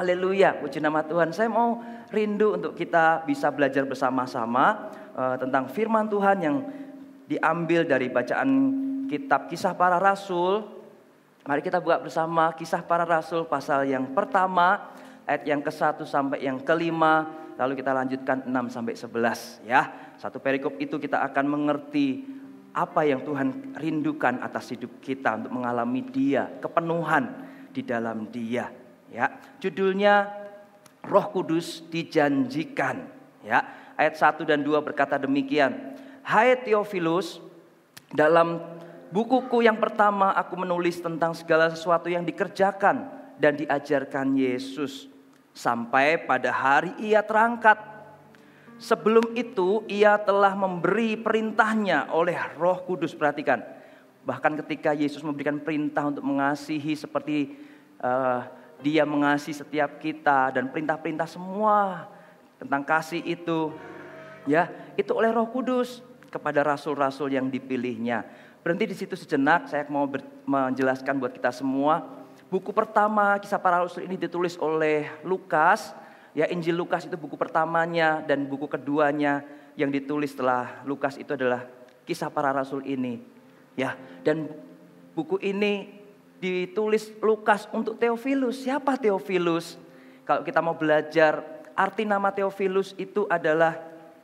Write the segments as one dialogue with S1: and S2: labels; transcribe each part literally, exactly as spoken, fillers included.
S1: Haleluya, puji nama Tuhan. Saya mau rindu untuk kita bisa belajar bersama-sama uh, tentang firman Tuhan yang diambil dari bacaan kitab Kisah Para Rasul. Mari kita buka bersama Kisah Para Rasul pasal yang pertama, ayat yang ke satu sampai yang kelima. Lalu kita lanjutkan enam sampai sebelas ya. Satu perikop itu kita akan mengerti apa yang Tuhan rindukan atas hidup kita untuk mengalami Dia, kepenuhan di dalam Dia. Ya, judulnya Roh Kudus dijanjikan. Ya, ayat satu dan dua berkata demikian. Hai Theophilus, dalam bukuku yang pertama aku menulis tentang segala sesuatu yang dikerjakan dan diajarkan Yesus sampai pada hari Ia terangkat. Sebelum itu Ia telah memberi perintahnya oleh Roh Kudus. Perhatikan, bahkan ketika Yesus memberikan perintah untuk mengasihi seperti uh, Dia mengasihi setiap kita, dan perintah-perintah semua tentang kasih itu, ya, itu oleh Roh Kudus kepada rasul-rasul yang dipilihnya. Berhenti di situ sejenak, saya mau ber, menjelaskan buat kita semua. Buku pertama Kisah Para Rasul ini ditulis oleh Lukas. Ya, Injil Lukas itu buku pertamanya, dan buku keduanya yang ditulis setelah Lukas itu adalah Kisah Para Rasul ini. Ya, dan buku ini ditulis Lukas untuk Theophilus. Siapa Theophilus? Kalau kita mau belajar, arti nama Theophilus itu adalah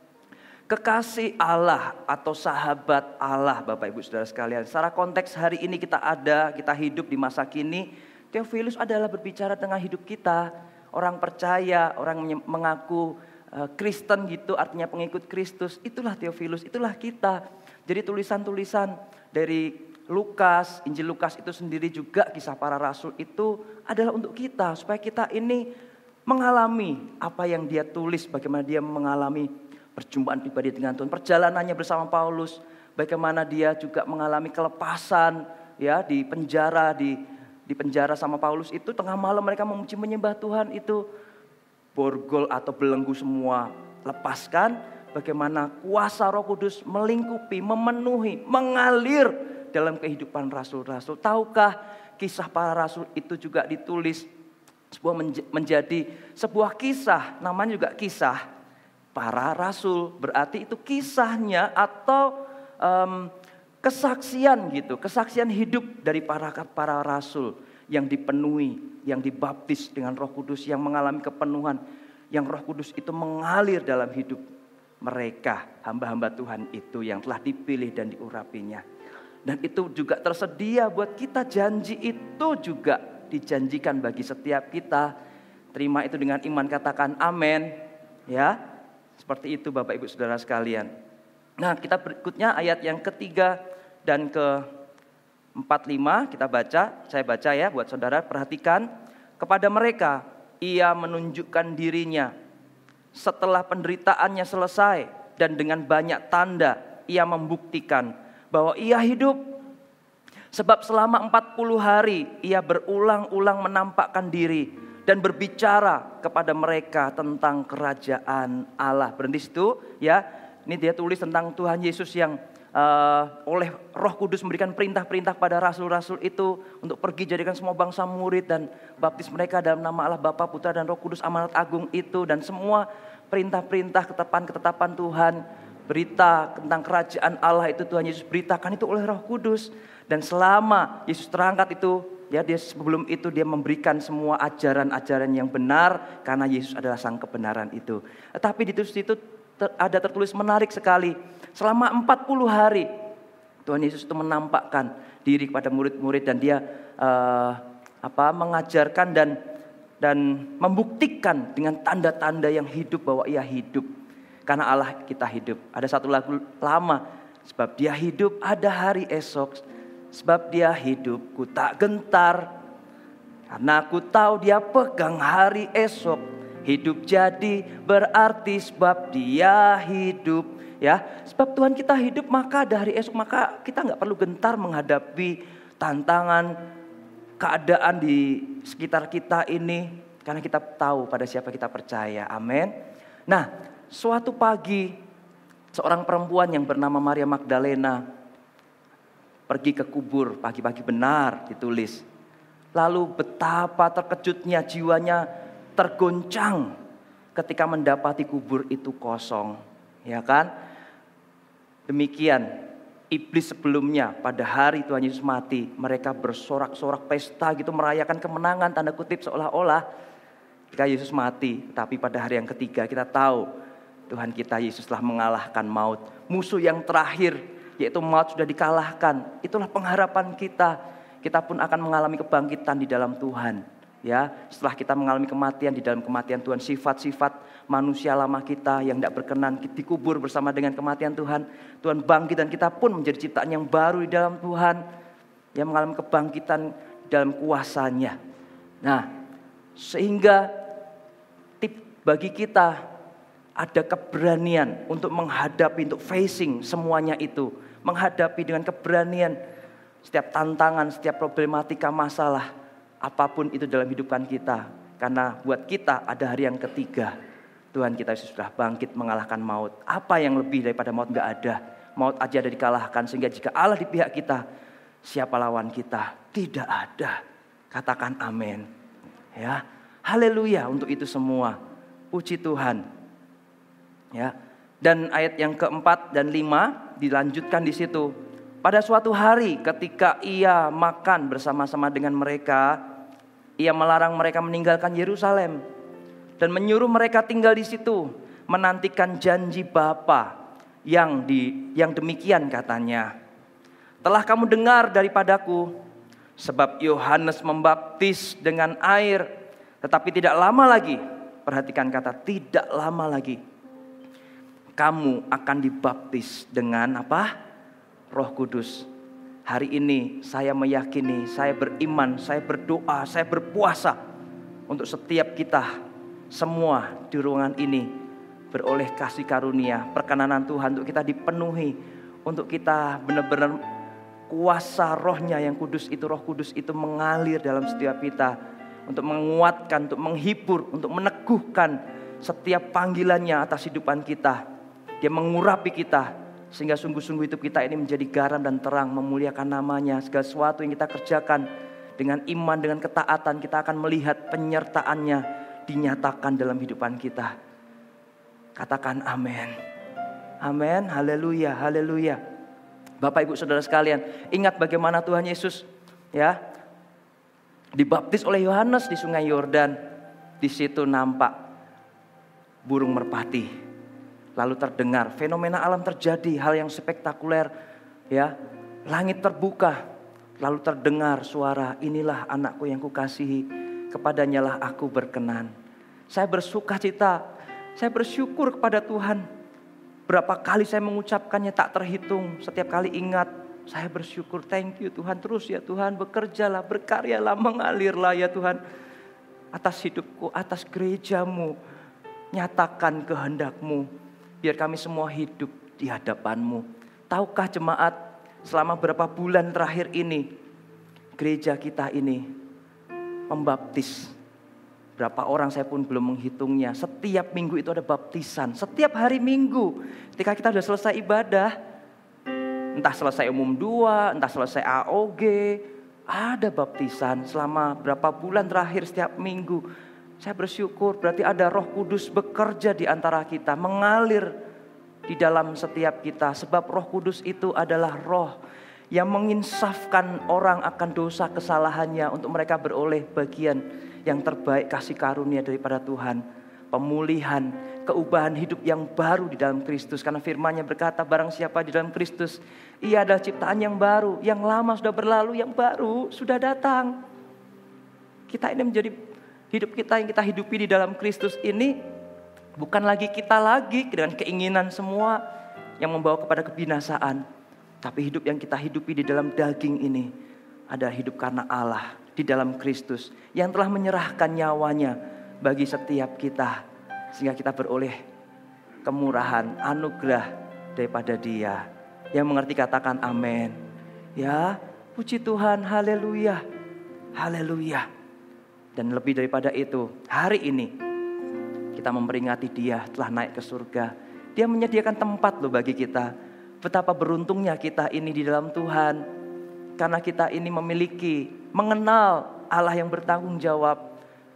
S1: kekasih Allah atau sahabat Allah, Bapak Ibu Saudara sekalian. Secara konteks hari ini kita ada, kita hidup di masa kini, Theophilus adalah berbicara tentang hidup kita. Orang percaya, orang mengaku uh, Kristen gitu, artinya pengikut Kristus. Itulah Theophilus, itulah kita. Jadi tulisan-tulisan dari Lukas, Injil Lukas itu sendiri juga Kisah Para Rasul itu adalah untuk kita. Supaya kita ini mengalami apa yang dia tulis, bagaimana dia mengalami perjumpaan pribadi dengan Tuhan, perjalanannya bersama Paulus, bagaimana dia juga mengalami kelepasan, ya, di penjara, di di penjara sama Paulus itu tengah malam mereka memuji menyembah Tuhan itu, borgol atau belenggu semua lepaskan, bagaimana kuasa Roh Kudus melingkupi, memenuhi, mengalir dalam kehidupan rasul-rasul. Tahukah Kisah Para Rasul itu juga ditulis sebuah menjadi sebuah kisah, namanya juga Kisah Para Rasul, berarti itu kisahnya atau um, kesaksian gitu, kesaksian hidup dari para para rasul yang dipenuhi, yang dibaptis dengan Roh Kudus, yang mengalami kepenuhan, yang Roh Kudus itu mengalir dalam hidup mereka, hamba-hamba Tuhan itu yang telah dipilih dan diurapinya. Dan itu juga tersedia buat kita, janji itu juga dijanjikan bagi setiap kita. Terima itu dengan iman, katakan amin. Ya, seperti itu Bapak Ibu Saudara sekalian. Nah, kita berikutnya ayat yang ketiga dan ke empat puluh lima kita baca, saya baca ya buat saudara, perhatikan. Kepada mereka Ia menunjukkan dirinya setelah penderitaannya selesai, dan dengan banyak tanda Ia membuktikan bahwa Ia hidup. Sebab selama empat puluh hari Ia berulang-ulang menampakkan diri dan berbicara kepada mereka tentang kerajaan Allah. Berhenti situ ya. Ini dia tulis tentang Tuhan Yesus yang uh, oleh Roh Kudus memberikan perintah-perintah pada rasul-rasul itu untuk pergi jadikan semua bangsa murid dan baptis mereka dalam nama Allah Bapa, Putra dan Roh Kudus, amanat agung itu, dan semua perintah-perintah, ketetapan-ketetapan Tuhan, berita tentang kerajaan Allah itu Tuhan Yesus beritakan itu oleh Roh Kudus. Dan selama Yesus terangkat itu, ya, dia sebelum itu dia memberikan semua ajaran-ajaran yang benar karena Yesus adalah sang kebenaran itu. Tetapi di situ ada tertulis menarik sekali. Selama empat puluh hari Tuhan Yesus itu menampakkan diri kepada murid-murid, dan dia uh, apa mengajarkan dan dan membuktikan dengan tanda-tanda yang hidup bahwa Ia hidup. Karena Allah kita hidup. Ada satu lagu lama, sebab Dia hidup ada hari esok, sebab Dia hidup ku tak gentar, karena aku tahu Dia pegang hari esok. Hidup jadi berarti sebab Dia hidup, ya. Sebab Tuhan kita hidup, maka dari esok maka kita nggak perlu gentar menghadapi tantangan, keadaan di sekitar kita ini, karena kita tahu pada siapa kita percaya. Amin. Nah, suatu pagi seorang perempuan yang bernama Maria Magdalena pergi ke kubur pagi-pagi, benar ditulis. Lalu betapa terkejutnya jiwanya tergoncang ketika mendapati kubur itu kosong, ya kan? Demikian iblis sebelumnya pada hari Tuhan Yesus mati, mereka bersorak-sorak pesta gitu, merayakan kemenangan tanda kutip seolah-olah ketika Yesus mati. Tapi pada hari yang ketiga kita tahu Tuhan kita Yesus telah mengalahkan maut. Musuh yang terakhir yaitu maut sudah dikalahkan. Itulah pengharapan kita. Kita pun akan mengalami kebangkitan di dalam Tuhan. Ya, setelah kita mengalami kematian, di dalam kematian Tuhan, sifat-sifat manusia lama kita yang tidak berkenan dikubur bersama dengan kematian Tuhan. Tuhan bangkit dan kita pun menjadi ciptaan yang baru di dalam Tuhan, yang mengalami kebangkitan dalam kuasanya. Nah, sehingga tip bagi kita ada keberanian untuk menghadapi, untuk facing semuanya itu. Menghadapi dengan keberanian setiap tantangan, setiap problematika, masalah, apapun itu dalam hidupan kita. Karena buat kita ada hari yang ketiga. Tuhan kita Yesus sudah bangkit mengalahkan maut. Apa yang lebih daripada maut? Enggak ada. Maut aja ada dikalahkan. Sehingga jika Allah di pihak kita, siapa lawan kita? Tidak ada. Katakan amin. Ya, haleluya untuk itu semua. Puji Tuhan. Ya. Dan ayat yang keempat dan lima dilanjutkan di situ. Pada suatu hari ketika ia makan bersama-sama dengan mereka, ia melarang mereka meninggalkan Yerusalem dan menyuruh mereka tinggal di situ, menantikan janji Bapa yang di yang demikian katanya. Telah kamu dengar daripadaku, sebab Yohanes membaptis dengan air, tetapi tidak lama lagi, perhatikan kata tidak lama lagi, kamu akan dibaptis dengan apa? Roh Kudus. Hari ini saya meyakini, saya beriman, saya berdoa, saya berpuasa untuk setiap kita semua di ruangan ini beroleh kasih karunia, perkenanan Tuhan untuk kita dipenuhi, untuk kita benar-benar kuasa rohnya yang kudus itu, Roh Kudus itu mengalir dalam setiap kita untuk menguatkan, untuk menghibur, untuk meneguhkan setiap panggilannya atas hidupan kita. Dia mengurapi kita sehingga sungguh-sungguh hidup kita ini menjadi garam dan terang, memuliakan namanya. Segala sesuatu yang kita kerjakan dengan iman, dengan ketaatan, kita akan melihat penyertaannya dinyatakan dalam hidupan kita. Katakan amin. Amin, haleluya, haleluya. Bapak ibu saudara sekalian, ingat bagaimana Tuhan Yesus ya dibaptis oleh Yohanes di sungai Yordan. Di situ nampak burung merpati. Lalu terdengar fenomena alam terjadi, hal yang spektakuler ya. Langit terbuka, lalu terdengar suara, inilah anakku yang kukasihi, kepadanya lah aku berkenan. Saya bersuka cita, saya bersyukur kepada Tuhan. Berapa kali saya mengucapkannya tak terhitung, setiap kali ingat saya bersyukur. Thank you Tuhan, terus ya Tuhan, bekerjalah, berkaryalah, mengalirlah ya Tuhan atas hidupku, atas gerejamu. Nyatakan kehendak-Mu, biar kami semua hidup di hadapan-Mu. Tahukah jemaat, selama berapa bulan terakhir ini, gereja kita ini membaptis. Berapa orang saya pun belum menghitungnya. Setiap minggu itu ada baptisan. Setiap hari minggu, ketika kita sudah selesai ibadah, entah selesai umum dua, entah selesai A O G, ada baptisan selama berapa bulan terakhir setiap minggu. Saya bersyukur berarti ada Roh Kudus bekerja di antara kita, mengalir di dalam setiap kita. Sebab Roh Kudus itu adalah roh yang menginsafkan orang akan dosa kesalahannya untuk mereka beroleh bagian yang terbaik kasih karunia daripada Tuhan. Pemulihan, keubahan hidup yang baru di dalam Kristus. Karena firman-Nya berkata, barang siapa di dalam Kristus, ia adalah ciptaan yang baru. Yang lama sudah berlalu, yang baru sudah datang. Kita ini menjadi hidup kita yang kita hidupi di dalam Kristus ini bukan lagi kita lagi dengan keinginan semua yang membawa kepada kebinasaan. Tapi hidup yang kita hidupi di dalam daging ini adalah hidup karena Allah di dalam Kristus yang telah menyerahkan nyawanya bagi setiap kita. Sehingga kita beroleh kemurahan, anugerah daripada Dia. Yang mengerti katakan amin. Ya, puji Tuhan, haleluya, haleluya. Dan lebih daripada itu, hari ini kita memperingati Dia telah naik ke surga. Dia menyediakan tempat loh bagi kita. Betapa beruntungnya kita ini di dalam Tuhan. Karena kita ini memiliki, mengenal Allah yang bertanggung jawab.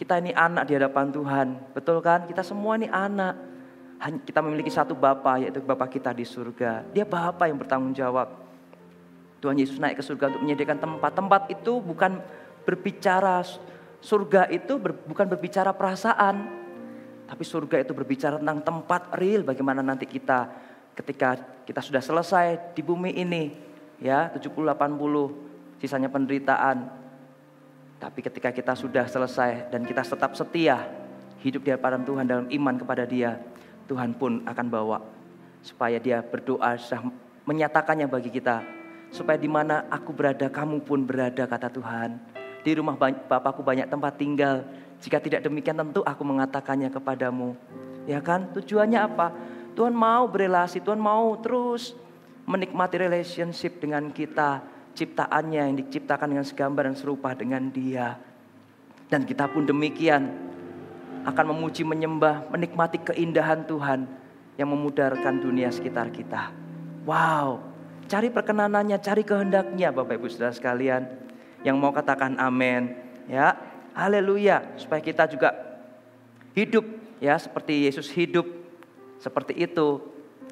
S1: Kita ini anak di hadapan Tuhan, betul kan? Kita semua ini anak. Kita memiliki satu Bapa, yaitu Bapa kita di surga. Dia Bapa yang bertanggung jawab. Tuhan Yesus naik ke surga untuk menyediakan tempat. Tempat itu bukan berbicara, surga itu ber, bukan berbicara perasaan. Tapi surga itu berbicara tentang tempat real. Bagaimana nanti kita ketika kita sudah selesai di bumi ini. Ya, tujuh puluh delapan puluh, sisanya penderitaan. Tapi ketika kita sudah selesai dan kita tetap setia, hidup di hadapan Tuhan dalam iman kepada Dia, Tuhan pun akan bawa supaya Dia berdoa sudah menyatakannya bagi kita, supaya di mana aku berada kamu pun berada, kata Tuhan. Di rumah Bapakku banyak tempat tinggal, jika tidak demikian tentu aku mengatakannya kepadamu. Ya kan, tujuannya apa? Tuhan mau berelasi, Tuhan mau terus menikmati relationship dengan kita, ciptaannya yang diciptakan dengan segambar dan serupa dengan Dia. Dan kita pun demikian akan memuji, menyembah, menikmati keindahan Tuhan yang memudarkan dunia sekitar kita. Wow, cari perkenanannya, cari kehendaknya, Bapak Ibu Saudara sekalian. Yang mau katakan amin, ya, haleluya. Supaya kita juga hidup, ya, seperti Yesus hidup, seperti itu.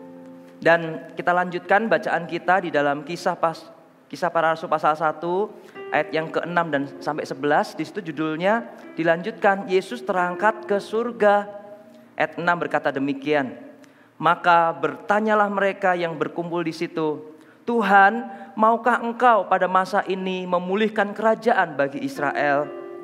S1: Dan kita lanjutkan bacaan kita di dalam kisah pas, kisah para rasul pasal satu ayat yang keenam dan sampai sebelas. Di situ judulnya dilanjutkan, Yesus terangkat ke surga. Ayat enam berkata demikian. Maka bertanyalah mereka yang berkumpul di situ, Tuhan, maukah engkau pada masa ini memulihkan kerajaan bagi Israel?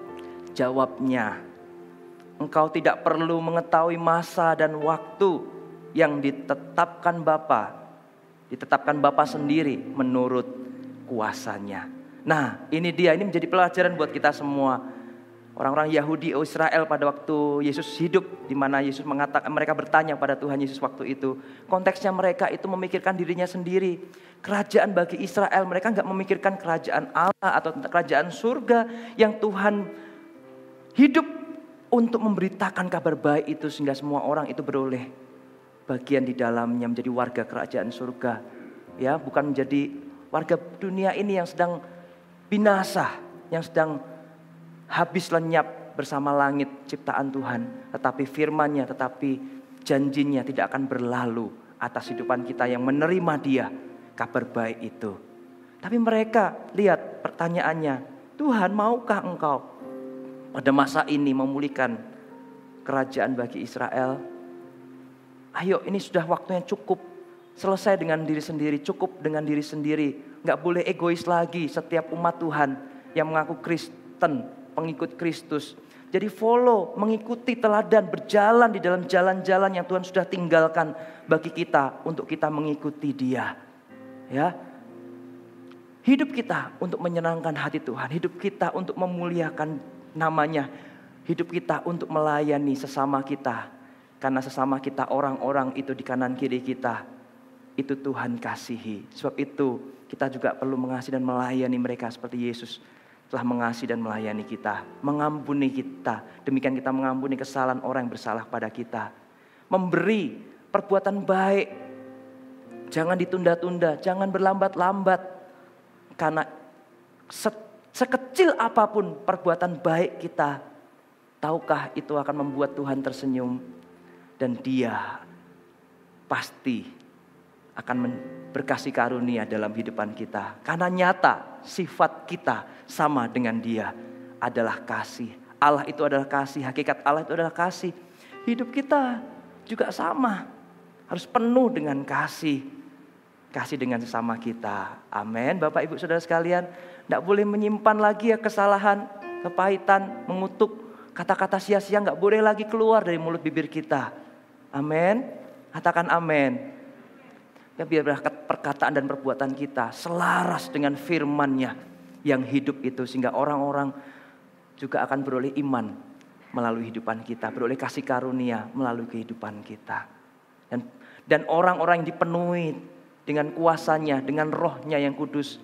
S1: Jawabnya, engkau tidak perlu mengetahui masa dan waktu yang ditetapkan Bapa, ditetapkan Bapa sendiri menurut kuasanya. Nah, ini dia, ini menjadi pelajaran buat kita semua. Orang-orang Yahudi Israel pada waktu Yesus hidup, di mana Yesus mengatakan, mereka bertanya pada Tuhan Yesus waktu itu. Konteksnya mereka itu memikirkan dirinya sendiri. Kerajaan bagi Israel, mereka enggak memikirkan kerajaan Allah atau kerajaan surga yang Tuhan hidup untuk memberitakan kabar baik itu sehingga semua orang itu beroleh bagian di dalamnya, menjadi warga kerajaan surga. Ya, bukan menjadi warga dunia ini yang sedang binasa, yang sedang habis lenyap bersama langit ciptaan Tuhan. Tetapi firman-Nya, tetapi janjinya tidak akan berlalu atas hidupan kita yang menerima Dia, kabar baik itu. Tapi mereka, lihat pertanyaannya, Tuhan, maukah engkau pada masa ini memulihkan kerajaan bagi Israel? Ayo, ini sudah waktunya, cukup selesai dengan diri sendiri, cukup dengan diri sendiri. Gak boleh egois lagi setiap umat Tuhan yang mengaku Kristen, pengikut Kristus. Jadi follow, mengikuti teladan, berjalan di dalam jalan-jalan yang Tuhan sudah tinggalkan bagi kita untuk kita mengikuti Dia. Ya, hidup kita untuk menyenangkan hati Tuhan, hidup kita untuk memuliakan namanya, hidup kita untuk melayani sesama kita. Karena sesama kita orang-orang itu di kanan kiri kita, itu Tuhan kasihi. Sebab itu kita juga perlu mengasihi dan melayani mereka seperti Yesus telah mengasihi dan melayani kita. Mengampuni kita, demikian kita mengampuni kesalahan orang yang bersalah pada kita. Memberi perbuatan baik, jangan ditunda-tunda, jangan berlambat-lambat. Karena sekecil apapun perbuatan baik kita, tahukah itu akan membuat Tuhan tersenyum. Dan Dia pasti akan berkasih karunia dalam kehidupan kita. Karena nyata sifat kita sama dengan Dia adalah kasih. Allah itu adalah kasih, hakikat Allah itu adalah kasih. Hidup kita juga sama, harus penuh dengan kasih. Kasih dengan sesama kita. Amin. Bapak Ibu Saudara sekalian, tidak boleh menyimpan lagi ya kesalahan, kepahitan, mengutuk, kata-kata sia-sia gak boleh lagi keluar dari mulut bibir kita. Amin. Katakan amin. Ya, biarlah perkataan dan perbuatan kita selaras dengan firman-Nya yang hidup itu, sehingga orang-orang juga akan beroleh iman melalui hidupan kita, beroleh kasih karunia melalui kehidupan kita. Dan dan orang-orang yang dipenuhi dengan kuasa-Nya, dengan Roh-Nya yang kudus,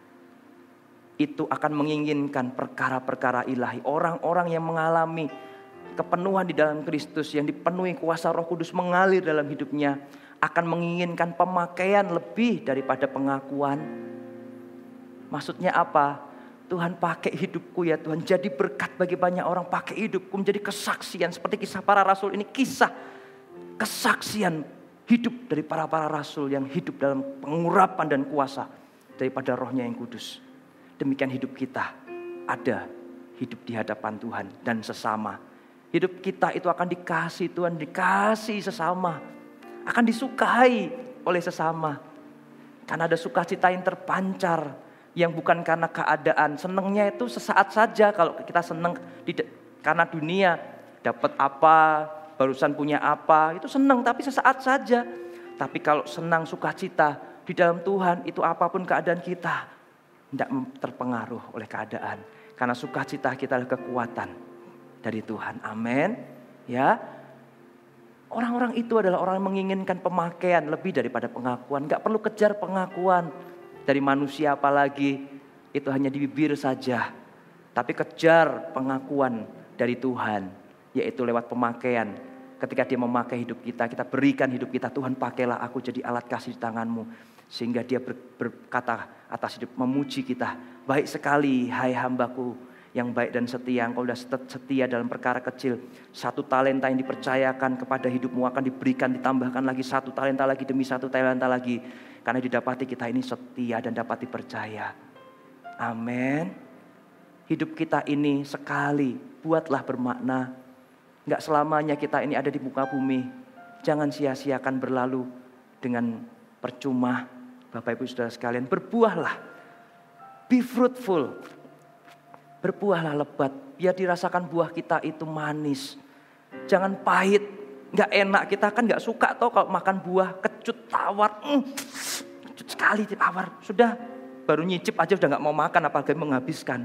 S1: itu akan menginginkan perkara-perkara ilahi. Orang-orang yang mengalami kepenuhan di dalam Kristus, yang dipenuhi kuasa Roh Kudus mengalir dalam hidupnya, akan menginginkan pemakaian lebih daripada pengakuan. Maksudnya apa? Tuhan pakai hidupku ya Tuhan, jadi berkat bagi banyak orang, pakai hidupku menjadi kesaksian seperti kisah para rasul ini, kisah kesaksian hidup dari para-para rasul yang hidup dalam pengurapan dan kuasa daripada Roh-Nya yang kudus. Demikian hidup kita ada hidup di hadapan Tuhan dan sesama. Hidup kita itu akan dikasih Tuhan, dikasih sesama, akan disukai oleh sesama. Karena ada sukacita yang terpancar, yang bukan karena keadaan. Senangnya itu sesaat saja. Kalau kita senang di, karena dunia, dapat apa, barusan punya apa, itu senang tapi sesaat saja. Tapi kalau senang sukacita di dalam Tuhan, itu apapun keadaan kita, tidak terpengaruh oleh keadaan. Karena sukacita kita adalah kekuatan dari Tuhan. Amin. Ya. Orang-orang itu adalah orang yang menginginkan pemakaian lebih daripada pengakuan. Gak perlu kejar pengakuan dari manusia apalagi. Itu hanya di bibir saja. Tapi kejar pengakuan dari Tuhan. Yaitu lewat pemakaian. Ketika dia memakai hidup kita, kita berikan hidup kita. Tuhan pakailah aku jadi alat kasih di tanganmu. Sehingga dia ber, berkata atas hidup, memuji kita. Baik sekali hai hambaku yang baik dan setia. Engkau sudah setia dalam perkara kecil. Satu talenta yang dipercayakan kepada hidupmu akan diberikan, ditambahkan lagi satu talenta lagi demi satu talenta lagi. Karena didapati kita ini setia dan dapat dipercaya. Amin. Hidup kita ini sekali, buatlah bermakna. Enggak selamanya kita ini ada di muka bumi. Jangan sia-siakan berlalu dengan percuma. Bapak Ibu Saudara sekalian, berbuahlah. Be fruitful. Berbuahlah lebat, biar dirasakan buah kita itu manis. Jangan pahit, gak enak. Kita kan gak suka toh kalau makan buah kecut, tawar. Mm, kecut sekali, tawar. Sudah, baru nyicip aja udah gak mau makan, apalagi menghabiskan.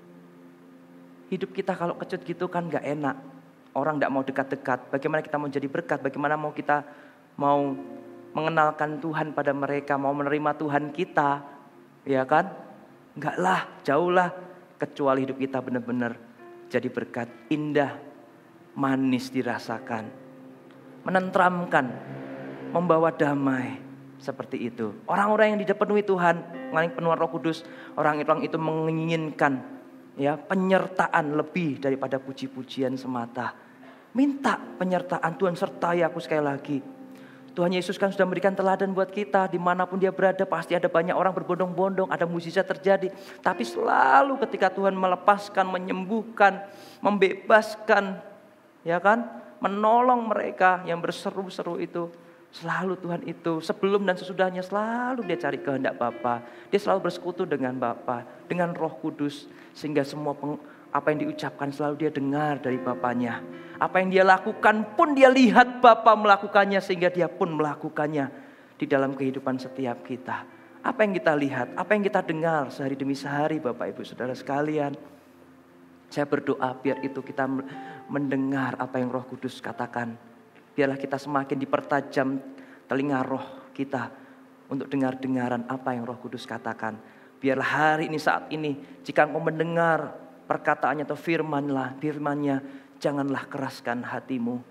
S1: Hidup kita kalau kecut gitu kan gak enak. Orang gak mau dekat-dekat. Bagaimana kita mau jadi berkat, bagaimana mau kita mau mengenalkan Tuhan pada mereka, mau menerima Tuhan kita. Ya kan? Enggak lah, jauh lah. Kecuali hidup kita benar-benar jadi berkat, indah, manis dirasakan, menenteramkan, membawa damai, seperti itu. Orang-orang yang dipenuhi Tuhan, mengalami penuhan Roh Kudus, orang-orang itu menginginkan ya penyertaan lebih daripada puji-pujian semata. Minta penyertaan Tuhan, sertai aku sekali lagi. Tuhan Yesus kan sudah memberikan teladan buat kita. Dimanapun dia berada pasti ada banyak orang berbondong-bondong. Ada mukjizat terjadi. Tapi selalu ketika Tuhan melepaskan, menyembuhkan, membebaskan. Ya kan? Menolong mereka yang berseru-seru itu. Selalu Tuhan itu sebelum dan sesudahnya selalu dia cari kehendak Bapa. Dia selalu bersekutu dengan Bapa. Dengan Roh Kudus. Sehingga semua peng, apa yang diucapkan selalu dia dengar dari Bapanya. Apa yang dia lakukan pun dia lihat Bapa melakukannya sehingga dia pun melakukannya di dalam kehidupan setiap kita. Apa yang kita lihat, apa yang kita dengar sehari demi sehari Bapak Ibu Saudara sekalian. Saya berdoa biar itu kita mendengar apa yang Roh Kudus katakan. Biarlah kita semakin dipertajam telinga roh kita untuk dengar-dengaran apa yang Roh Kudus katakan. Biarlah hari ini saat ini jika engkau mendengar perkataannya atau firman-lah, firman-Nya, janganlah keraskan hatimu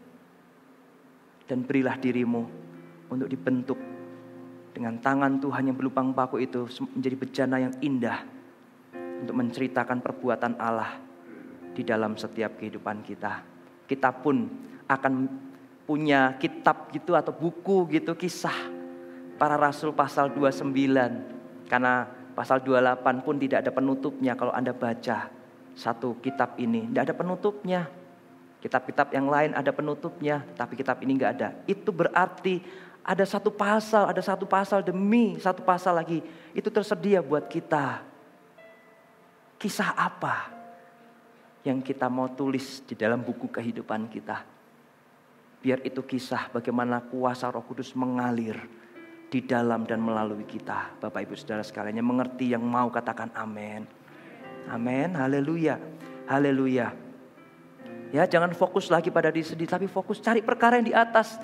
S1: dan berilah dirimu untuk dibentuk dengan tangan Tuhan yang berlubang paku itu menjadi bejana yang indah untuk menceritakan perbuatan Allah di dalam setiap kehidupan kita. Kita pun akan punya kitab gitu atau buku gitu kisah para rasul pasal dua puluh sembilan karena pasal dua puluh delapan pun tidak ada penutupnya kalau Anda baca satu kitab ini, tidak ada penutupnya. Kitab-kitab yang lain ada penutupnya, tapi kitab ini enggak ada. Itu berarti ada satu pasal, ada satu pasal demi satu pasal lagi. Itu tersedia buat kita. Kisah apa yang kita mau tulis di dalam buku kehidupan kita? Biar itu kisah bagaimana kuasa Roh Kudus mengalir di dalam dan melalui kita. Bapak Ibu Saudara sekalian yang mengerti, yang mau katakan amin. Amin, haleluya, haleluya. Ya, jangan fokus lagi pada diri sendiri, tapi fokus cari perkara yang di atas.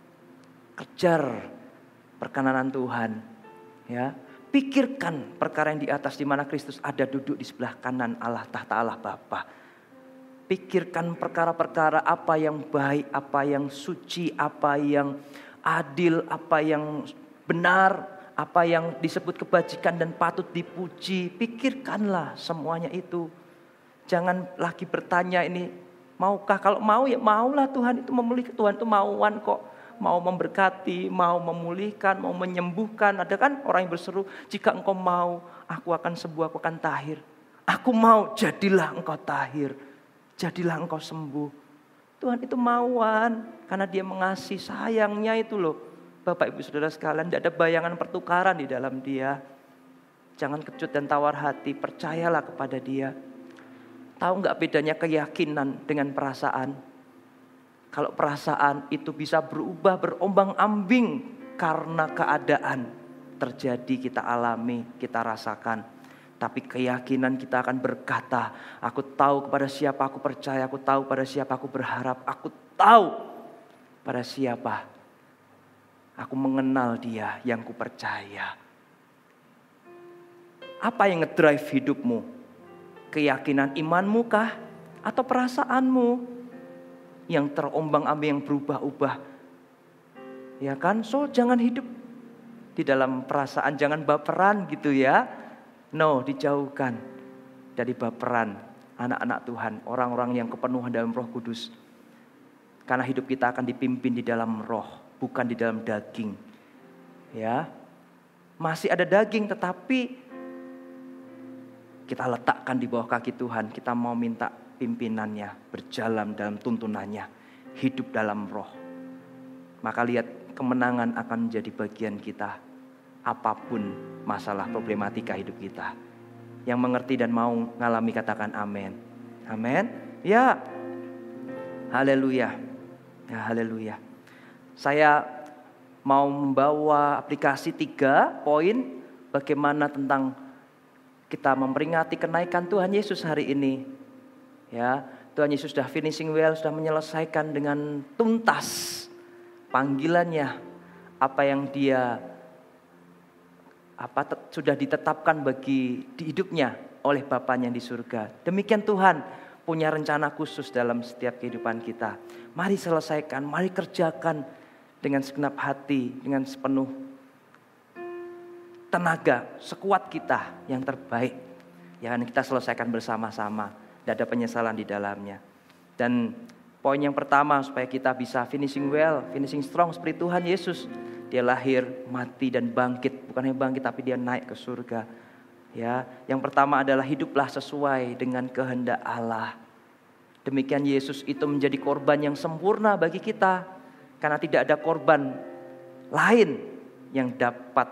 S1: Kejar perkenanan Tuhan. Ya, pikirkan perkara yang di atas di mana Kristus ada duduk di sebelah kanan Allah, tahta Allah Bapa. Pikirkan perkara-perkara apa yang baik, apa yang suci, apa yang adil, apa yang benar, apa yang disebut kebajikan dan patut dipuji, pikirkanlah semuanya itu. Jangan lagi bertanya ini maukah, kalau mau ya maulah, Tuhan itu memulihkan, Tuhan itu mauan kok. Mau memberkati, mau memulihkan, mau menyembuhkan. Ada kan orang yang berseru, jika engkau mau, aku akan sembuh, aku akan tahir. Aku mau, jadilah engkau tahir. Jadilah engkau sembuh. Tuhan itu mauan, karena dia mengasihi, sayangnya itu loh. Bapak ibu saudara sekalian, tidak ada bayangan pertukaran di dalam dia. Jangan kecut dan tawar hati, percayalah kepada dia. Tahu gak bedanya keyakinan dengan perasaan? Kalau perasaan itu bisa berubah, berombang-ambing karena keadaan terjadi, kita alami, kita rasakan. Tapi keyakinan kita akan berkata, aku tahu kepada siapa aku percaya, aku tahu pada siapa aku berharap, aku tahu pada siapa aku mengenal dia yang ku percaya. Apa yang ngedrive hidupmu? Keyakinan imanmu kah? Atau perasaanmu yang terombang-ambing, yang berubah-ubah? Ya kan? So jangan hidup di dalam perasaan, jangan baperan gitu ya. No, dijauhkan dari baperan anak-anak Tuhan, orang-orang yang kepenuhan dalam Roh Kudus. Karena hidup kita akan dipimpin di dalam roh, bukan di dalam daging. Ya. Masih ada daging tetapi kita letakkan di bawah kaki Tuhan. Kita mau minta pimpinannya, berjalan dalam tuntunannya, hidup dalam roh. Maka lihat, kemenangan akan menjadi bagian kita. Apapun masalah problematika hidup kita. Yang mengerti dan mau mengalami katakan amin. Amin. Ya. Haleluya. Ya, haleluya. Saya mau membawa aplikasi tiga poin bagaimana tentang kita memperingati kenaikan Tuhan Yesus hari ini. Ya, Tuhan Yesus sudah finishing well, sudah menyelesaikan dengan tuntas panggilannya, apa yang dia apa te, sudah ditetapkan bagi di hidupnya oleh Bapanya di surga. Demikian Tuhan punya rencana khusus dalam setiap kehidupan kita. Mari selesaikan, mari kerjakan dengan segenap hati, dengan sepenuh tenaga, sekuat kita yang terbaik. Yang kita selesaikan bersama-sama. Tidak ada penyesalan di dalamnya. Dan poin yang pertama supaya kita bisa finishing well, finishing strong seperti Tuhan Yesus. Dia lahir, mati dan bangkit. Bukan hanya bangkit tapi dia naik ke surga. Ya, yang pertama adalah hiduplah sesuai dengan kehendak Allah. Demikian Yesus itu menjadi korban yang sempurna bagi kita. Karena tidak ada korban lain yang dapat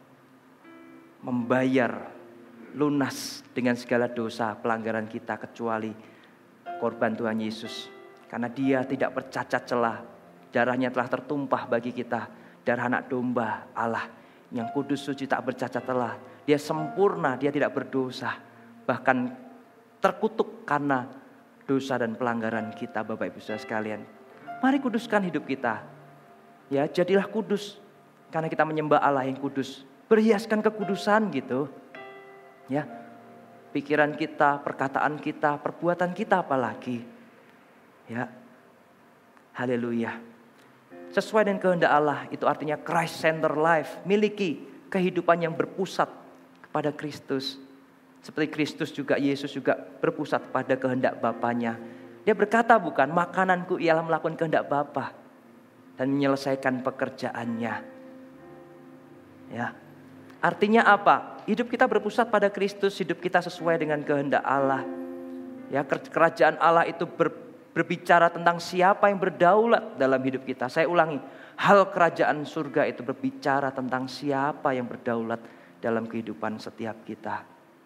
S1: membayar lunas dengan segala dosa pelanggaran kita kecuali korban Tuhan Yesus. Karena dia tidak bercacat celah, darahnya telah tertumpah bagi kita, darah anak domba Allah yang kudus, suci, tak bercacat celah. Dia sempurna, dia tidak berdosa, bahkan terkutuk karena dosa dan pelanggaran kita. Bapak Ibu Saudara sekalian, mari kuduskan hidup kita. Ya, jadilah kudus karena kita menyembah Allah yang kudus. Berhiaskan kekudusan gitu. Ya, pikiran kita, perkataan kita, perbuatan kita apalagi. Ya, haleluya. Sesuai dengan kehendak Allah itu artinya Christ Center Life. Miliki kehidupan yang berpusat kepada Kristus. Seperti Kristus juga, Yesus juga berpusat pada kehendak Bapanya. Dia berkata bukan, makananku ialah melakukan kehendak Bapa dan menyelesaikan pekerjaannya. Ya. Artinya apa? Hidup kita berpusat pada Kristus, hidup kita sesuai dengan kehendak Allah. Ya, kerajaan Allah itu ber, berbicara tentang siapa yang berdaulat dalam hidup kita. Saya ulangi, hal kerajaan surga itu berbicara tentang siapa yang berdaulat dalam kehidupan setiap kita.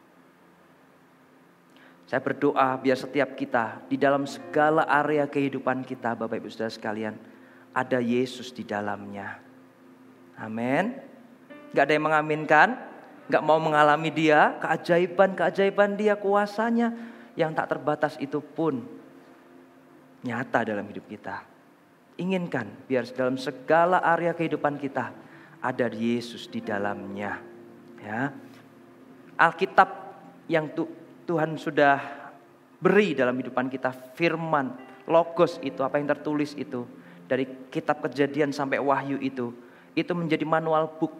S1: Saya berdoa biar setiap kita di dalam segala area kehidupan kita, Bapak Ibu Saudara sekalian, ada Yesus di dalamnya. Amin. Gak ada yang mengaminkan, gak mau mengalami dia, keajaiban-keajaiban dia, kuasanya yang tak terbatas itu pun nyata dalam hidup kita. Inginkan biar dalam segala area kehidupan kita ada Yesus di dalamnya. Ya, Alkitab yang tu, Tuhan sudah beri dalam kehidupan kita, firman, logos itu, apa yang tertulis itu, dari kitab Kejadian sampai Wahyu itu, itu menjadi manual book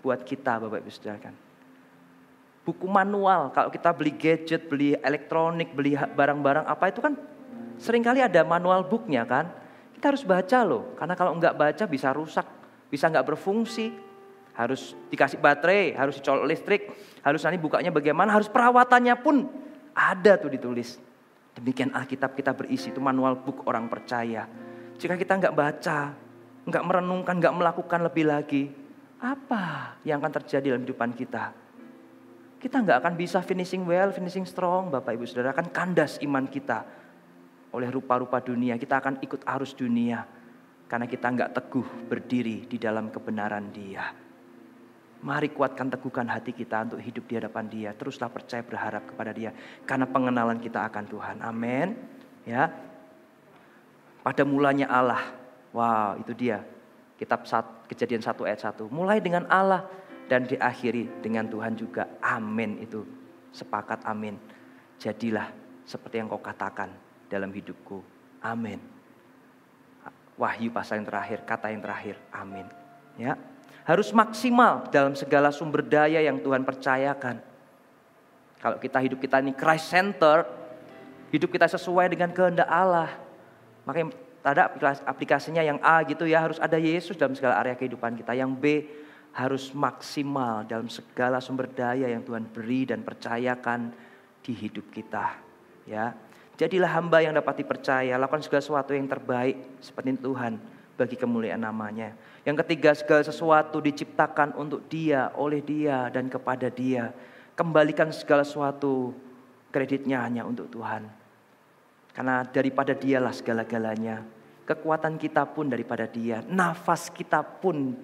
S1: buat kita, Bapak Ibu Saudara kan. Buku manual, kalau kita beli gadget, beli elektronik, beli barang-barang apa itu kan seringkali ada manual booknya kan. Kita harus baca loh, karena kalau nggak baca bisa rusak, bisa nggak berfungsi. Harus dikasih baterai, harus dicolok listrik, harus nanti bukanya bagaimana, harus perawatannya pun ada tuh ditulis. Demikian Alkitab kita berisi, itu manual book orang percaya. Jika kita nggak baca, nggak merenungkan, nggak melakukan lebih lagi, apa yang akan terjadi dalam kehidupan kita? Kita nggak akan bisa finishing well, finishing strong, Bapak Ibu Saudara, akan kandas iman kita oleh rupa-rupa dunia. Kita akan ikut arus dunia karena kita nggak teguh berdiri di dalam kebenaran Dia. Mari kuatkan, teguhkan hati kita untuk hidup di hadapan Dia. Teruslah percaya, berharap kepada Dia, karena pengenalan kita akan Tuhan. Amin. Ya. Pada mulanya Allah. Wow, itu dia. Kitab Kejadian satu ayat satu. Mulai dengan Allah dan diakhiri dengan Tuhan juga. Amin, itu sepakat amin. Jadilah seperti yang kau katakan dalam hidupku. Amin. Wahyu pasal yang terakhir, kata yang terakhir. Amin. Ya. Harus maksimal dalam segala sumber daya yang Tuhan percayakan. Kalau kita hidup kita ini Christ center, hidup kita sesuai dengan kehendak Allah. Makanya ada aplikasinya yang A gitu ya, harus ada Yesus dalam segala area kehidupan kita. Yang B, harus maksimal dalam segala sumber daya yang Tuhan beri dan percayakan di hidup kita. Ya, jadilah hamba yang dapat dipercaya, lakukan segala sesuatu yang terbaik seperti Tuhan bagi kemuliaan namanya. Yang ketiga, segala sesuatu diciptakan untuk Dia, oleh Dia, dan kepada Dia. Kembalikan segala sesuatu, kreditnya hanya untuk Tuhan. Karena daripada Dialah segala-galanya. Kekuatan kita pun daripada Dia. Nafas kita pun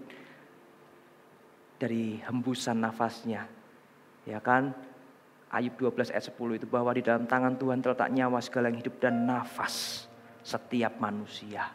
S1: dari hembusan nafasnya. Ya kan? Ayub dua belas ayat sepuluh itu, bahwa di dalam tangan Tuhan terletak nyawa segala yang hidup dan nafas setiap manusia.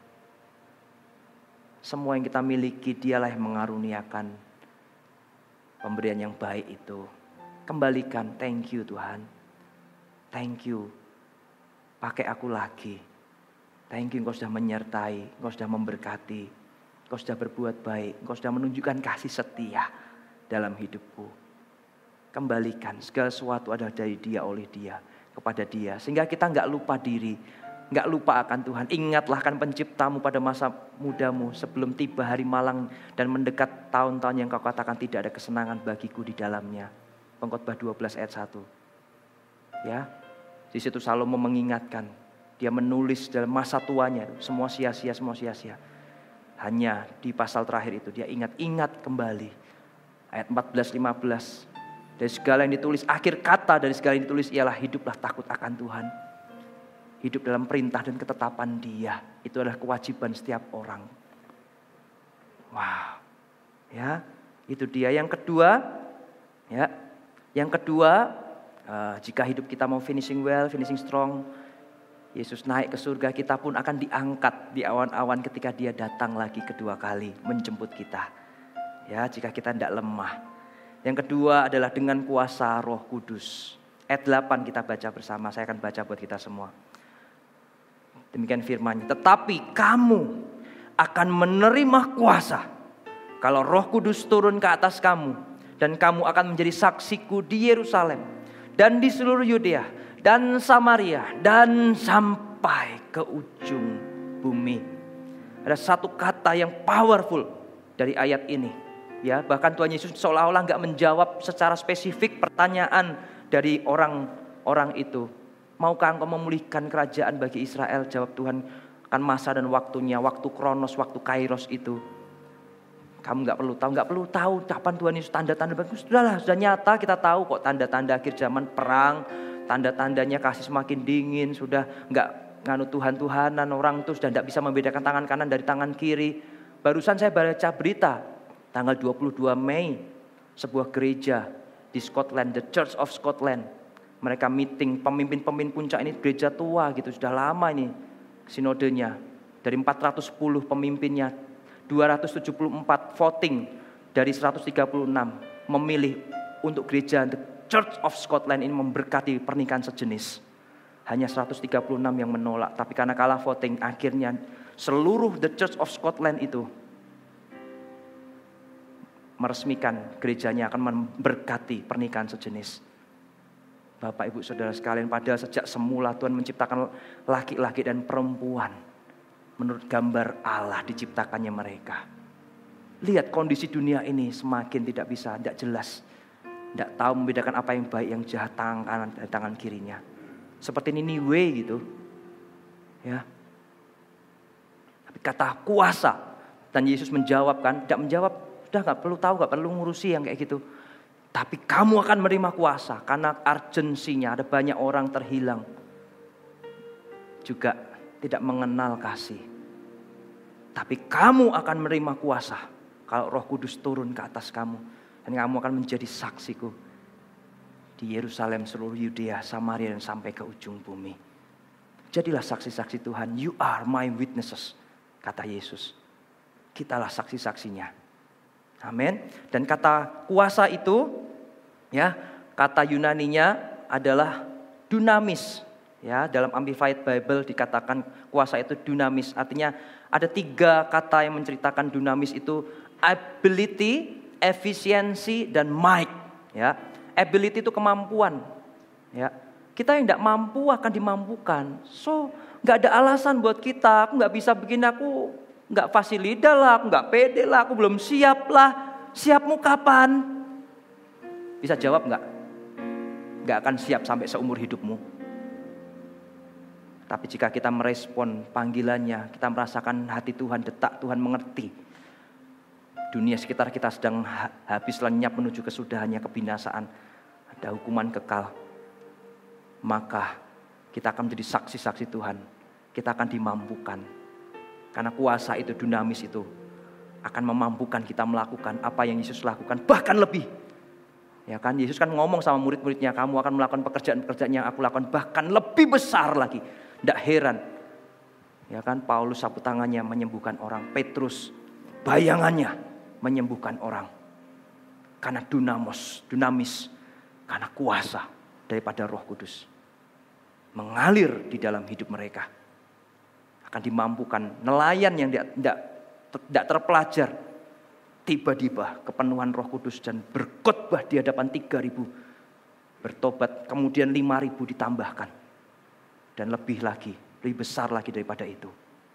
S1: Semua yang kita miliki, Dialah yang mengaruniakan pemberian yang baik itu. Kembalikan, thank you Tuhan. Thank you. Pakai aku lagi. Thank you, Engkau sudah menyertai, Engkau sudah memberkati, Engkau sudah berbuat baik, Engkau sudah menunjukkan kasih setia dalam hidupku. Kembalikan, segala sesuatu adalah dari Dia, oleh Dia, kepada Dia. Sehingga kita gak lupa diri, gak lupa akan Tuhan. Ingatlah kan penciptamu pada masa mudamu, sebelum tiba hari malang dan mendekat tahun-tahun yang kau katakan tidak ada kesenangan bagiku di dalamnya. Pengkhotbah dua belas ayat satu. Ya, di situ Salomo mengingatkan, dia menulis dalam masa tuanya, semua sia-sia, semua sia-sia. Hanya di pasal terakhir itu dia ingat-ingat kembali. Ayat empat belas lima belas. Dari segala yang ditulis, akhir kata dari segala yang ditulis ialah hiduplah takut akan Tuhan. Hidup dalam perintah dan ketetapan Dia. Itu adalah kewajiban setiap orang. Wow. Ya, itu dia. Yang kedua, ya. Yang kedua, uh, jika hidup kita mau finishing well, finishing strong, Yesus naik ke surga, kita pun akan diangkat di awan-awan ketika Dia datang lagi kedua kali menjemput kita. Ya, jika kita tidak lemah. Yang kedua adalah dengan kuasa Roh Kudus. Ayat delapan kita baca bersama, saya akan baca buat kita semua. Demikian firman-Nya. Tetapi kamu akan menerima kuasa kalau Roh Kudus turun ke atas kamu, dan kamu akan menjadi saksiku di Yerusalem dan di seluruh Yudea dan Samaria dan sampai ke ujung bumi. Ada satu kata yang powerful dari ayat ini, ya, bahkan Tuhan Yesus seolah-olah enggak menjawab secara spesifik pertanyaan dari orang-orang itu. Maukah engkau memulihkan kerajaan bagi Israel? Jawab Tuhan, akan masa dan waktunya, waktu kronos, waktu kairos itu. Kamu gak perlu tahu, gak perlu tahu kapan Tuhan Yesus tanda-tanda bagus. Sudahlah, sudah nyata kita tahu kok tanda-tanda akhir zaman, perang, tanda-tandanya kasih semakin dingin, sudah gak nganut Tuhan-Tuhanan, orang tuh sudah gak bisa membedakan tangan kanan dari tangan kiri. Barusan saya baca berita, tanggal dua puluh dua Mei, sebuah gereja di Scotland, The Church of Scotland. Mereka meeting, pemimpin-pemimpin puncak ini gereja tua gitu, sudah lama ini sinodenya. Dari empat ratus sepuluh pemimpinnya, dua ratus tujuh puluh empat voting dari seratus tiga puluh enam memilih untuk gereja The Church of Scotland ini memberkati pernikahan sejenis. Hanya seratus tiga puluh enam yang menolak, tapi karena kalah voting akhirnya seluruh The Church of Scotland itu meresmikan gerejanya, akan memberkati pernikahan sejenis. Bapak Ibu Saudara sekalian, padahal sejak semula Tuhan menciptakan laki-laki dan perempuan menurut gambar Allah diciptakannya mereka. Lihat kondisi dunia ini semakin tidak bisa, tidak jelas. Tidak tahu membedakan apa yang baik, yang jahat, tangan kanan dan tangan kirinya. Seperti Niniwe gitu. Ya. Tapi kata kuasa. Dan Yesus menjawab kan, tidak menjawab, udah gak perlu tahu, gak perlu ngurusi yang kayak gitu. Tapi kamu akan menerima kuasa karena urgensinya, ada banyak orang terhilang. Juga tidak mengenal kasih. Tapi kamu akan menerima kuasa kalau Roh Kudus turun ke atas kamu. Dan kamu akan menjadi saksiku di Yerusalem, seluruh Yudea, Samaria dan sampai ke ujung bumi. Jadilah saksi-saksi Tuhan. You are my witnesses, kata Yesus. Kitalah saksi-saksinya. Amin. Dan kata kuasa itu, ya, kata Yunaninya adalah dunamis. Ya, dalam Amplified Bible dikatakan kuasa itu dunamis. Artinya ada tiga kata yang menceritakan dunamis itu: ability, efisiensi, dan might. Ya, ability itu kemampuan. Ya, kita yang tidak mampu akan dimampukan. So, nggak ada alasan buat kita. Aku nggak bisa begini, aku nggak fasilida lah, aku nggak pede lah, aku belum siap lah. Siapmu kapan? Bisa jawab nggak? Nggak akan siap sampai seumur hidupmu. Tapi jika kita merespon panggilannya, kita merasakan hati Tuhan detak, Tuhan mengerti. Dunia sekitar kita sedang habis lenyap menuju kesudahannya, kebinasaan. Ada hukuman kekal. Maka kita akan menjadi saksi-saksi Tuhan. Kita akan dimampukan. Karena kuasa itu, dunamis itu akan memampukan kita melakukan apa yang Yesus lakukan, bahkan lebih. Ya kan, Yesus kan ngomong sama murid-muridnya, kamu akan melakukan pekerjaan-pekerjaan yang aku lakukan, bahkan lebih besar lagi. Tidak heran. Ya kan, Paulus sapu tangannya menyembuhkan orang, Petrus bayangannya menyembuhkan orang. Karena dunamos, dunamis, karena kuasa daripada Roh Kudus mengalir di dalam hidup mereka. Akan dimampukan nelayan yang tidak tidak terpelajar, tiba-tiba kepenuhan Roh Kudus dan berkhotbah di hadapan tiga ribu, bertobat, kemudian lima ribu ditambahkan, dan lebih lagi, lebih besar lagi daripada itu.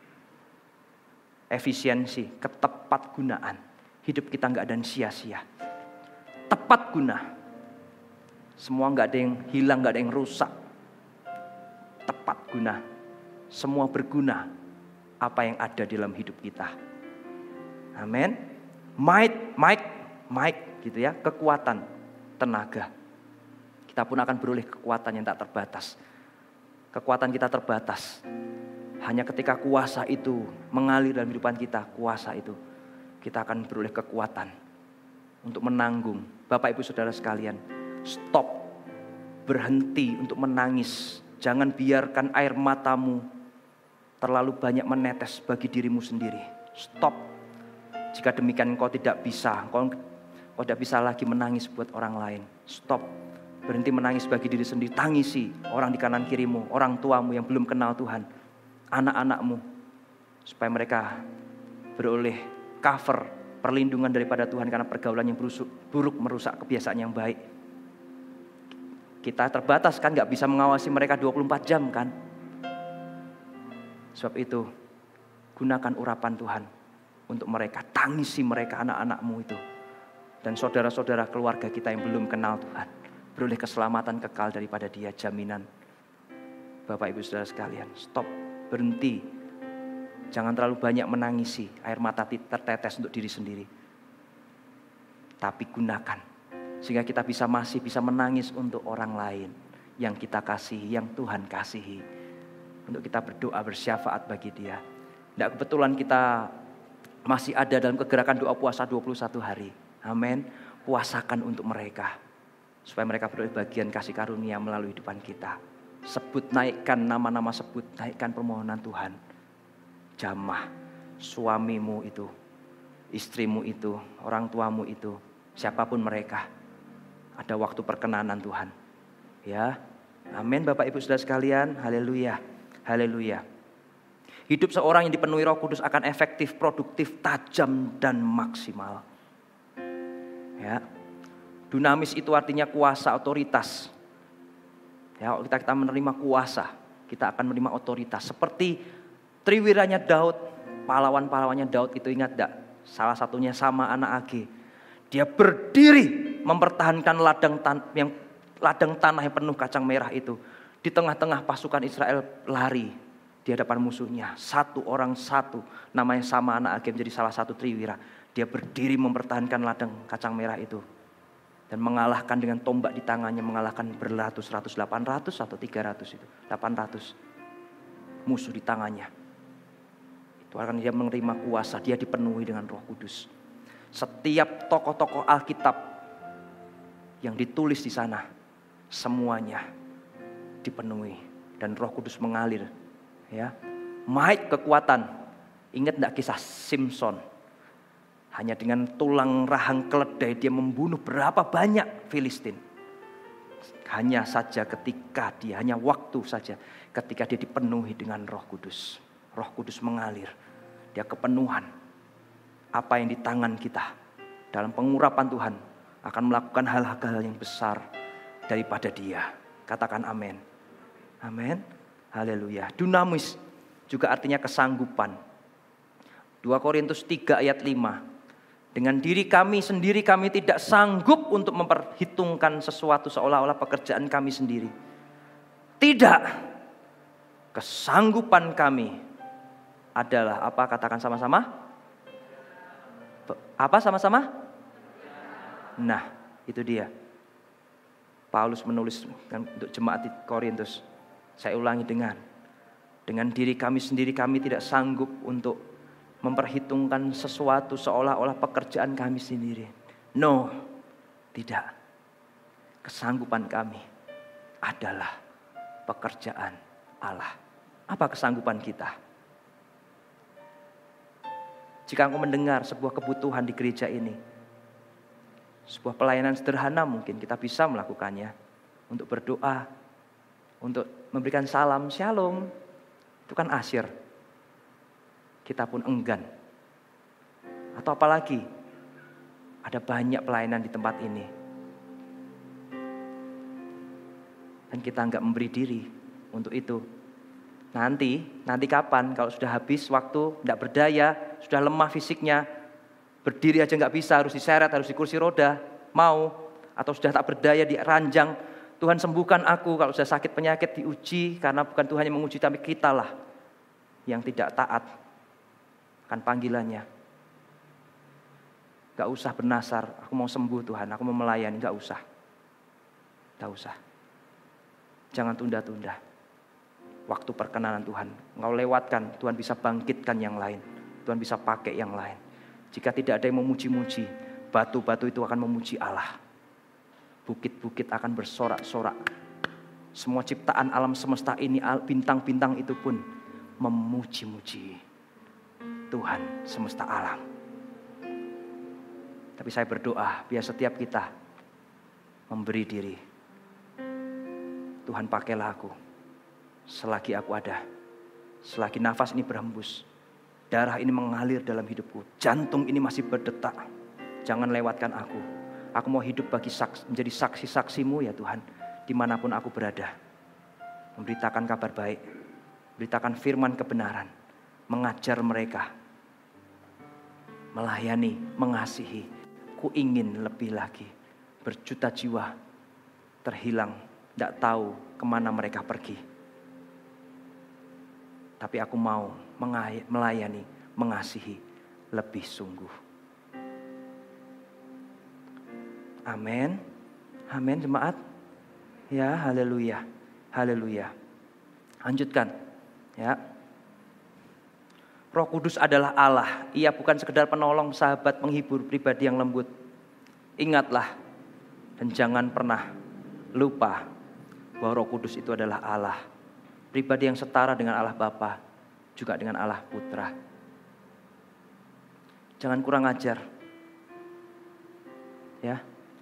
S1: Efisiensi, ketepat gunaan, hidup kita nggak ada yang sia-sia, tepat guna, semua nggak ada yang hilang, nggak ada yang rusak, tepat guna. Semua berguna apa yang ada di dalam hidup kita. Amin. Might, might, might gitu ya, kekuatan, tenaga. Kita pun akan beroleh kekuatan yang tak terbatas. Kekuatan kita terbatas. Hanya ketika kuasa itu mengalir dalam kehidupan kita, kuasa itu, kita akan beroleh kekuatan untuk menanggung. Bapak Ibu Saudara sekalian, stop, berhenti untuk menangis. Jangan biarkan air matamu terlalu banyak menetes bagi dirimu sendiri. Stop. Jika demikian engkau tidak bisa, engkau, engkau tidak bisa lagi menangis buat orang lain. Stop. Berhenti menangis bagi diri sendiri. Tangisi orang di kanan kirimu, orang tuamu yang belum kenal Tuhan, anak-anakmu, supaya mereka beroleh cover, perlindungan daripada Tuhan karena pergaulan yang buruk, buruk merusak kebiasaan yang baik. Kita terbatas kan, gak bisa mengawasi mereka dua puluh empat jam kan. Sebab itu, gunakan urapan Tuhan untuk mereka. Tangisi mereka, anak-anakmu itu. Dan saudara-saudara keluarga kita yang belum kenal Tuhan. Beroleh keselamatan kekal daripada Dia, jaminan. Bapak Ibu Saudara sekalian, stop, berhenti. Jangan terlalu banyak menangisi, air mata tertetes untuk diri sendiri. Tapi gunakan, sehingga kita bisa masih bisa menangis untuk orang lain yang kita kasihi, yang Tuhan kasihi. Untuk kita berdoa bersyafaat bagi dia. Tidak kebetulan kita masih ada dalam kegerakan doa puasa dua puluh satu hari. Amin. Puasakan untuk mereka. Supaya mereka beroleh bagian kasih karunia melalui hidupan kita. Sebut, naikkan nama-nama, sebut, naikkan permohonan Tuhan. Jamah, suamimu itu, istrimu itu, orang tuamu itu, siapapun mereka. Ada waktu perkenanan Tuhan. Ya. Amin Bapak Ibu Saudara sekalian. Haleluya. Haleluya. Hidup seorang yang dipenuhi Roh Kudus akan efektif, produktif, tajam, dan maksimal. Ya. Dunamis itu artinya kuasa, otoritas. Ya, kita kita menerima kuasa, kita akan menerima otoritas. Seperti triwiranya Daud, pahlawan-pahlawannya Daud itu, ingat enggak? Salah satunya sama anak Age. Dia berdiri mempertahankan ladang tan- yang ladang tanah yang penuh kacang merah itu. Di tengah-tengah pasukan Israel lari di hadapan musuhnya. Satu orang satu, namanya sama anak Age, menjadi salah satu triwira. Dia berdiri mempertahankan ladang kacang merah itu. Dan mengalahkan dengan tombak di tangannya, mengalahkan beratus-ratus, delapan ratus atau tiga ratus itu. delapan ratus musuh di tangannya. Itu akan dia menerima kuasa, dia dipenuhi dengan Roh Kudus. Setiap tokoh-tokoh Alkitab yang ditulis di sana, semuanya dipenuhi dan Roh Kudus mengalir. Ya, might kekuatan. Ingat enggak kisah Simpson? Hanya dengan tulang rahang keledai dia membunuh berapa banyak Filistin. Hanya saja ketika dia, hanya waktu saja ketika dia dipenuhi dengan Roh Kudus. Roh Kudus mengalir. Dia kepenuhan. Apa yang di tangan kita dalam pengurapan Tuhan akan melakukan hal-hal yang besar daripada dia. Katakan amin. Amin. Haleluya. Dunamis juga artinya kesanggupan. dua Korintus tiga ayat lima. Dengan diri kami sendiri kami tidak sanggup untuk memperhitungkan sesuatu seolah-olah pekerjaan kami sendiri. Tidak. Kesanggupan kami adalah apa? Katakan sama-sama. Apa sama-sama? Nah, itu dia. Paulus menulis untuk jemaat di Korintus. Saya ulangi dengan dengan diri kami sendiri kami tidak sanggup untuk memperhitungkan sesuatu seolah-olah pekerjaan kami sendiri. No, tidak. Kesanggupan kami adalah pekerjaan Allah. Apa kesanggupan kita? Jika engkau mendengar sebuah kebutuhan di gereja ini, sebuah pelayanan sederhana mungkin kita bisa melakukannya. Untuk berdoa, untuk memberikan salam, shalom. Itu kan asyir. Kita pun enggan. Atau apalagi, ada banyak pelayanan di tempat ini. Dan kita enggak memberi diri untuk itu. Nanti, nanti kapan kalau sudah habis waktu, enggak berdaya, sudah lemah fisiknya, berdiri aja enggak bisa, harus diseret, harus di kursi roda, mau, atau sudah tak berdaya di ranjang, Tuhan sembuhkan aku. Kalau sudah sakit penyakit diuji, karena bukan Tuhan yang menguji, tapi kita lah yang tidak taat akan panggilannya. Gak usah bernasar, aku mau sembuh Tuhan, aku mau melayani, gak usah. Gak usah. Jangan tunda-tunda. Waktu perkenanan Tuhan, engkau lewatkan, Tuhan bisa bangkitkan yang lain. Tuhan bisa pakai yang lain. Jika tidak ada yang memuji-muji, batu-batu itu akan memuji Allah. Bukit-bukit akan bersorak-sorak. Semua ciptaan alam semesta ini, bintang-bintang itu pun memuji-muji Tuhan semesta alam. Tapi saya berdoa biar setiap kita memberi diri. Tuhan pakailah aku selagi aku ada. Selagi nafas ini berhembus, darah ini mengalir dalam hidupku, jantung ini masih berdetak. Jangan lewatkan aku. Aku mau hidup bagi saksi, menjadi saksi-saksimu ya Tuhan, dimanapun aku berada. Memberitakan kabar baik, beritakan firman kebenaran, mengajar mereka, melayani, mengasihi. Ku ingin lebih lagi. Berjuta jiwa terhilang, tidak tahu kemana mereka pergi. Tapi aku mau melayani, mengasihi lebih sungguh. Amin. Amin jemaat. Ya, haleluya. Haleluya. Lanjutkan. Ya. Roh Kudus adalah Allah. Ia bukan sekedar penolong, sahabat, penghibur, pribadi yang lembut. Ingatlah dan jangan pernah lupa bahwa Roh Kudus itu adalah Allah. Pribadi yang setara dengan Allah Bapa, juga dengan Allah Putra. Jangan kurang ajar. Ya.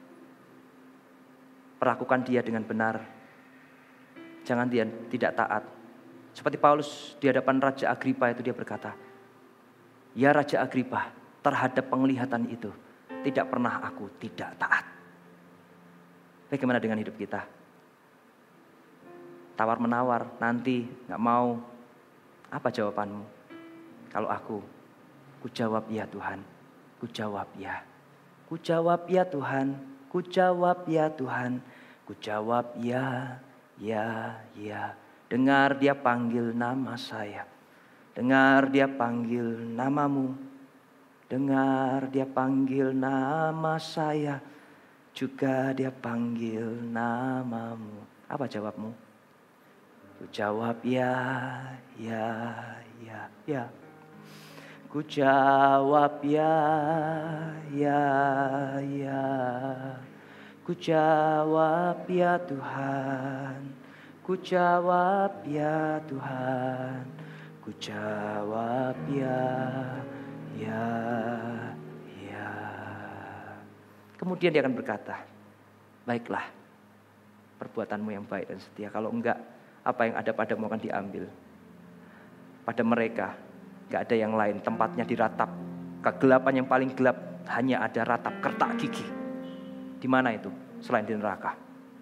S1: Perlakukan dia dengan benar. Jangan dia tidak taat. Seperti Paulus di hadapan Raja Agripa itu dia berkata, ya Raja Agripa, terhadap penglihatan itu tidak pernah aku tidak taat. Bagaimana dengan hidup kita? Tawar-menawar, nanti gak mau. Apa jawabanmu? Kalau aku, ku jawab ya Tuhan. Ku jawab ya. Ku jawab ya Tuhan. Ku jawab ya Tuhan. Ku jawab ya, ya, ya. Dengar dia panggil nama saya. Dengar dia panggil namamu. Dengar dia panggil nama saya. Juga dia panggil namamu. Apa jawabmu? Ku jawab ya, ya, ya, ya. Ku jawab ya, ya, ya. Ku jawab ya Tuhan. Ku jawab ya Tuhan. Ku jawab ya, ya, ya. Kemudian dia akan berkata, baiklah, perbuatanmu yang baik dan setia. Kalau enggak, apa yang ada padamu akan diambil. Pada mereka, enggak ada yang lain. Tempatnya diratap. Kegelapan yang paling gelap hanya ada ratap kertak gigi. Di mana itu? Selain di neraka.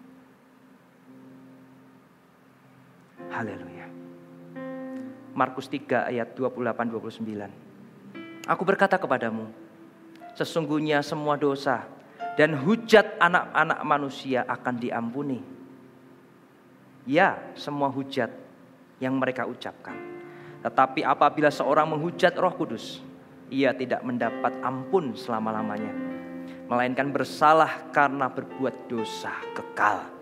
S1: Haleluya. Markus tiga ayat dua puluh delapan dua puluh sembilan. Aku berkata kepadamu, sesungguhnya semua dosa dan hujat anak-anak manusia akan diampuni. Ya, semua hujat yang mereka ucapkan. Tetapi apabila seorang menghujat Roh Kudus, ia tidak mendapat ampun selama-lamanya, melainkan bersalah karena berbuat dosa kekal.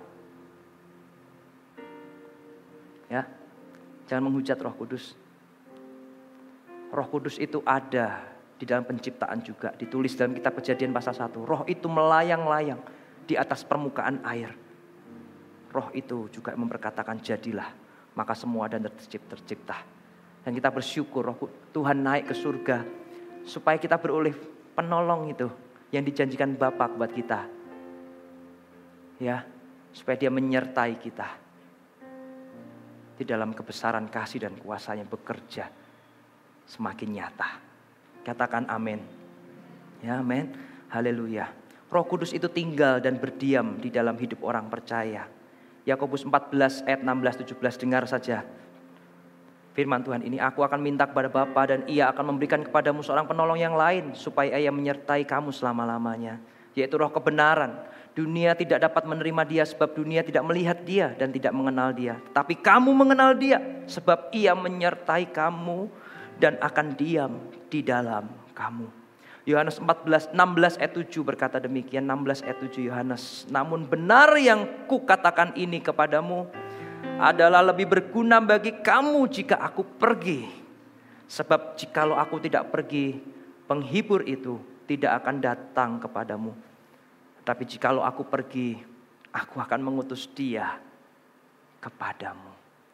S1: Ya, jangan menghujat Roh Kudus. Roh Kudus itu ada di dalam penciptaan juga. Ditulis dalam kitab Kejadian pasal satu. Roh itu melayang-layang di atas permukaan air. Roh itu juga memperkatakan jadilah. Maka semua dan tercipta. Dan kita bersyukur Roh Tuhan naik ke surga. Supaya kita beroleh penolong itu. Yang dijanjikan Bapa buat kita. Ya, supaya dia menyertai kita. Di dalam kebesaran kasih dan kuasa-Nya bekerja semakin nyata. Katakan amin. Ya, amin. Haleluya. Roh Kudus itu tinggal dan berdiam di dalam hidup orang percaya. Yakobus empat belas ayat enam belas tujuh belas, dengar saja firman Tuhan ini. Aku akan minta kepada Bapa dan Ia akan memberikan kepadamu seorang penolong yang lain supaya Ia menyertai kamu selama-lamanya, yaitu Roh kebenaran. Dunia tidak dapat menerima dia sebab dunia tidak melihat dia dan tidak mengenal dia. Tapi kamu mengenal dia sebab ia menyertai kamu dan akan diam di dalam kamu. Yohanes empat belas enam belas ayat tujuh berkata demikian. enam belas ayat tujuh Yohanes. Namun benar yang kukatakan ini kepadamu adalah lebih berguna bagi kamu jika aku pergi. Sebab jikalau aku tidak pergi, penghibur itu tidak akan datang kepadamu. Tapi jikalau aku pergi, aku akan mengutus dia kepadamu.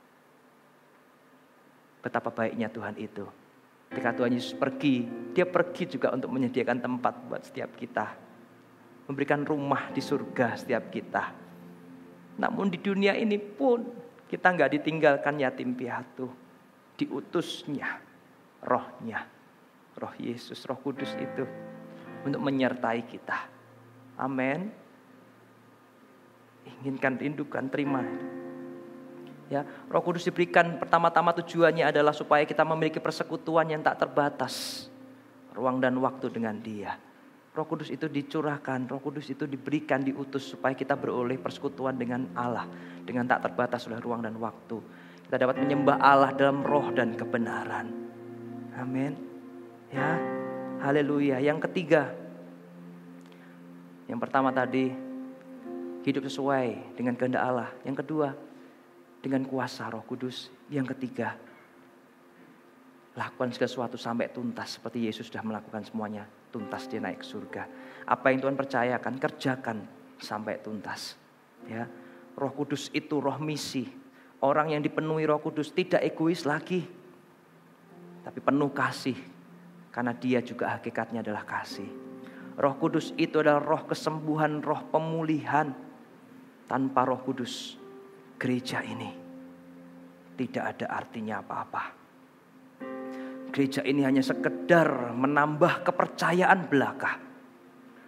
S1: Betapa baiknya Tuhan itu. Ketika Tuhan Yesus pergi, dia pergi juga untuk menyediakan tempat buat setiap kita. Memberikan rumah di surga setiap kita. Namun di dunia ini pun kita gak ditinggalkan yatim piatu. Diutusnya Rohnya, Roh Yesus, Roh Kudus itu untuk menyertai kita. Amin. Inginkan, rindukan, terima. Ya, Roh Kudus diberikan pertama-tama tujuannya adalah supaya kita memiliki persekutuan yang tak terbatas, ruang dan waktu dengan Dia. Roh Kudus itu dicurahkan, Roh Kudus itu diberikan, diutus supaya kita beroleh persekutuan dengan Allah dengan tak terbatas oleh ruang dan waktu. Kita dapat menyembah Allah dalam roh dan kebenaran. Amin. Ya, haleluya. Yang ketiga, yang pertama tadi, hidup sesuai dengan kehendak Allah. Yang kedua, dengan kuasa Roh Kudus. Yang ketiga, lakukan segala sesuatu sampai tuntas. Seperti Yesus sudah melakukan semuanya. Tuntas dia naik ke surga. Apa yang Tuhan percayakan, kerjakan sampai tuntas. Ya, Roh Kudus itu roh misi. Orang yang dipenuhi Roh Kudus tidak egois lagi. Tapi penuh kasih. Karena dia juga hakikatnya adalah kasih. Roh Kudus itu adalah roh kesembuhan, roh pemulihan. Tanpa Roh Kudus, gereja ini tidak ada artinya apa-apa. Gereja ini hanya sekedar menambah kepercayaan belaka.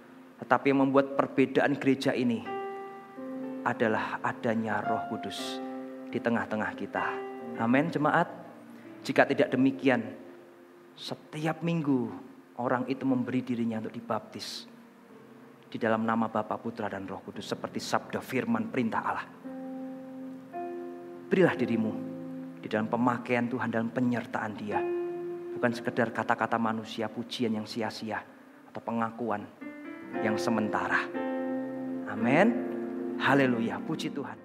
S1: Tetapi yang membuat perbedaan gereja ini adalah adanya Roh Kudus di tengah-tengah kita. Amin, jemaat. Jika tidak demikian, setiap minggu orang itu memberi dirinya untuk dibaptis di dalam nama Bapa, Putra, dan Roh Kudus, seperti sabda firman perintah Allah. Berilah dirimu di dalam pemakaian Tuhan, dalam penyertaan Dia. Bukan sekedar kata-kata manusia, pujian yang sia-sia, atau pengakuan yang sementara. Amin. Haleluya, puji Tuhan.